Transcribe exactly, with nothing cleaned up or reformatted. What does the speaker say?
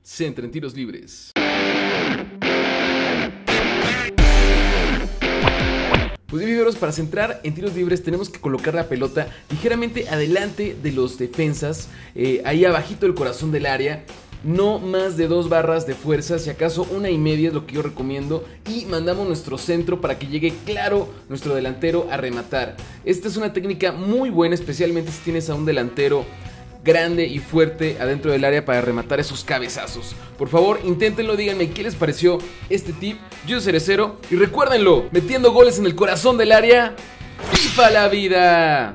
Centra en tiros libres. Pues bien, viveros, para centrar en tiros libres tenemos que colocar la pelota ligeramente adelante de los defensas, eh, ahí abajito del corazón del área. No más de dos barras de fuerza, si acaso una y media es lo que yo recomiendo. Y mandamos nuestro centro para que llegue claro nuestro delantero a rematar. Esta es una técnica muy buena, especialmente si tienes a un delantero grande y fuerte adentro del área para rematar esos cabezazos. Por favor, inténtenlo, díganme qué les pareció este tip. Yo soy Cerecero y recuérdenlo, metiendo goles en el corazón del área, ¡viva la vida!